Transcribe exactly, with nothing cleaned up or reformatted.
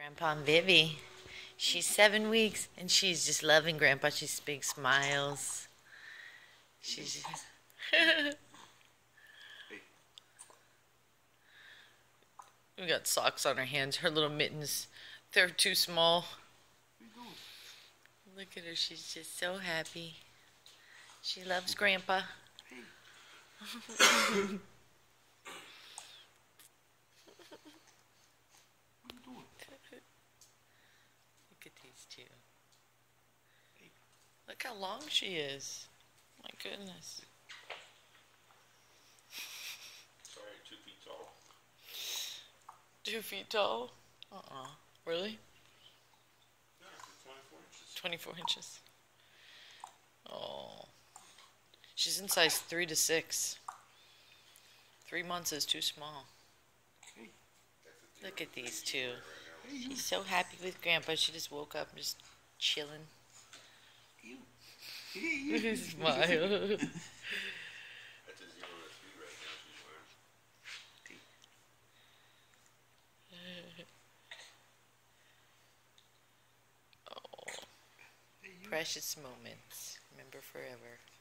Grandpa and Vivi. She's seven weeks and she's just loving Grandpa. She's big smiles. She's we got socks on her hands. Her little mittens, they're too small. Look at her. She's just so happy. She loves Grandpa. Look at these two. Look how long she is. My goodness. Sorry, two feet tall. Two feet tall? Uh-uh. Really? Yeah, twenty-four inches. twenty-four inches. Oh. She's in size three to six. Three months is too small. Look at these two. She's so happy with Grandpa. She just woke up and just chilling. Smile. That's a zero to three right now. She's wearing. Oh. Precious moments. Remember forever.